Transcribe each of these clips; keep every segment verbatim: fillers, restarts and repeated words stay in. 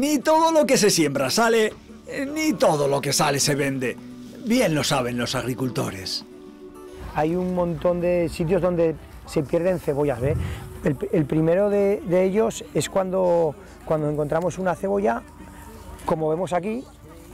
Ni todo lo que se siembra sale, ni todo lo que sale se vende. Bien lo saben los agricultores. Hay un montón de sitios donde se pierden cebollas, ¿eh? El, el primero de, de ellos es cuando, cuando encontramos una cebolla, como vemos aquí,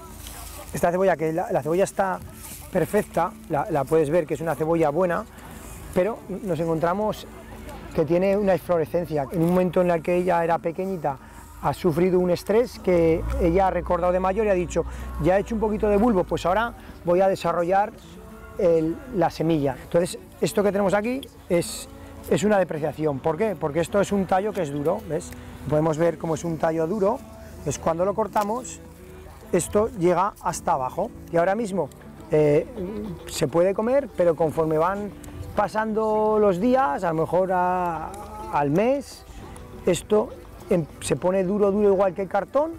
esta cebolla, que la, la cebolla está perfecta, la, la puedes ver que es una cebolla buena, pero nos encontramos que tiene una inflorescencia. En un momento en el que ella era pequeñita, ha sufrido un estrés que ella ha recordado de mayor y ha dicho, ya he hecho un poquito de bulbo, pues ahora voy a desarrollar el, la semilla. Entonces, esto que tenemos aquí es, es una depreciación. ¿Por qué? Porque esto es un tallo que es duro, ¿ves? Podemos ver cómo es un tallo duro, es cuando lo cortamos, esto llega hasta abajo. Y ahora mismo eh, se puede comer, pero conforme van pasando los días, a lo mejor a, al mes, esto en, se pone duro, duro igual que el cartón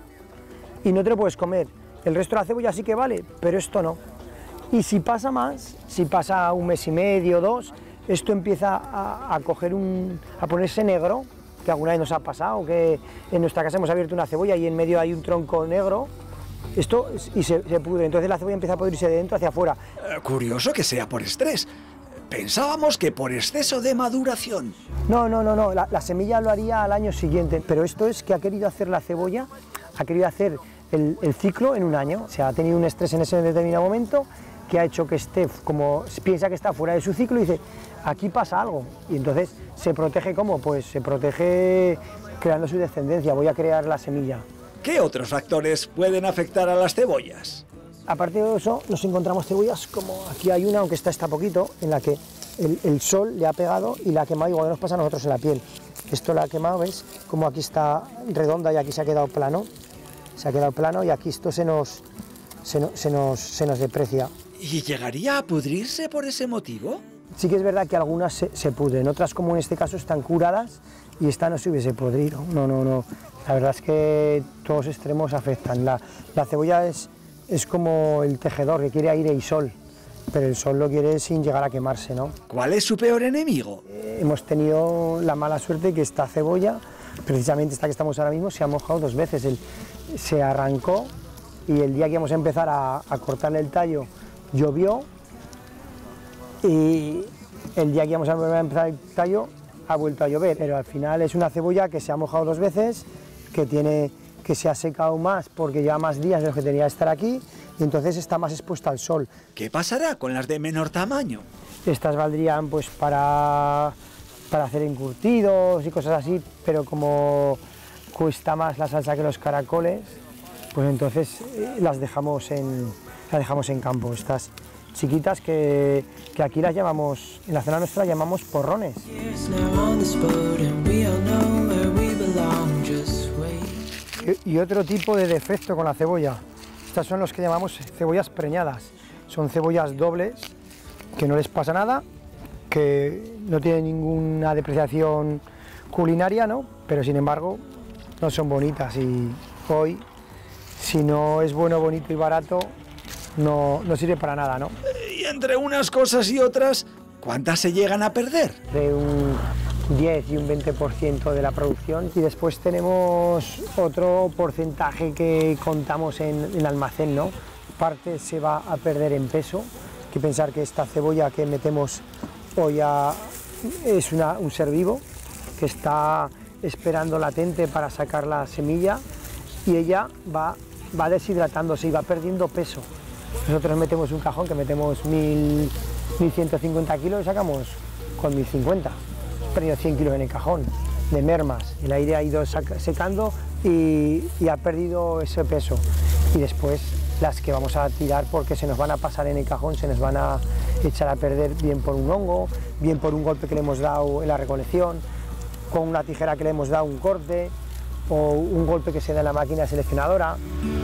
y no te lo puedes comer. El resto de la cebolla sí que vale, pero esto no. Y si pasa más, si pasa un mes y medio, dos, esto empieza a, a coger un, a ponerse negro, que alguna vez nos ha pasado, que en nuestra casa hemos abierto una cebolla y en medio hay un tronco negro, esto y se, se pudre, entonces la cebolla empieza a pudrirse de dentro hacia afuera. Eh, curioso que sea por estrés. Pensábamos que por exceso de maduración. No, no, no, no. La, la semilla lo haría al año siguiente, pero esto es que ha querido hacer la cebolla, ha querido hacer el, el ciclo en un año, o sea, ha tenido un estrés en ese determinado momento que ha hecho que esté, como piensa que está fuera de su ciclo y dice, aquí pasa algo, y entonces se protege. ¿Cómo? Pues se protege creando su descendencia, voy a crear la semilla. ¿Qué otros factores pueden afectar a las cebollas? Aparte de eso, nos encontramos cebollas como aquí hay una, aunque esta está poquito, en la que el, el sol le ha pegado y la ha quemado, igual que nos pasa a nosotros en la piel. Esto la ha quemado, ¿ves? Como aquí está redonda y aquí se ha quedado plano. Se ha quedado plano y aquí esto se nos, se, no, se nos, se nos deprecia. ¿Y llegaría a pudrirse por ese motivo? Sí que es verdad que algunas se, se pudren, otras como en este caso están curadas y esta no se hubiese podrido. No, no, no. La verdad es que todos los extremos afectan. La, la cebolla es... Es como el tejedor que quiere aire y sol, pero el sol lo quiere sin llegar a quemarse, ¿no? ¿Cuál es su peor enemigo? Eh, hemos tenido la mala suerte que esta cebolla, precisamente esta que estamos ahora mismo, se ha mojado dos veces. El, se arrancó y el día que íbamos a empezar a, a cortarle el tallo llovió y el día que íbamos a volver a empezar el tallo ha vuelto a llover. Pero al final es una cebolla que se ha mojado dos veces, que tiene... que se ha secado más porque lleva más días de lo que tenía que estar aquí y entonces está más expuesta al sol. ¿Qué pasará con las de menor tamaño? Estas valdrían pues para, para hacer encurtidos y cosas así, pero como cuesta más la salsa que los caracoles, pues entonces eh, las dejamos en, las dejamos en campo. Estas chiquitas que, que aquí las llamamos, en la zona nuestra las llamamos porrones. Y otro tipo de defecto con la cebolla, estas son los que llamamos cebollas preñadas. Son cebollas dobles, que no les pasa nada, que no tienen ninguna depreciación culinaria, ¿no? Pero sin embargo no son bonitas y hoy, si no es bueno, bonito y barato, no, no sirve para nada, ¿no? Y entre unas cosas y otras, ¿cuántas se llegan a perder? De un diez y un veinte por ciento de la producción y después tenemos otro porcentaje que contamos en, en almacén, ¿no? Parte se va a perder en peso, hay que pensar que esta cebolla que metemos hoy a, es una, un ser vivo que está esperando latente para sacar la semilla y ella va, va deshidratándose y va perdiendo peso. Nosotros metemos un cajón que metemos mil, mil ciento cincuenta kilos y sacamos con mil cincuenta. Perdido cien kilos en el cajón de mermas, el aire ha ido secando y, y ha perdido ese peso y después las que vamos a tirar porque se nos van a pasar en el cajón, se nos van a echar a perder bien por un hongo, bien por un golpe que le hemos dado en la recolección, con una tijera que le hemos dado un corte o un golpe que se da en la máquina seleccionadora.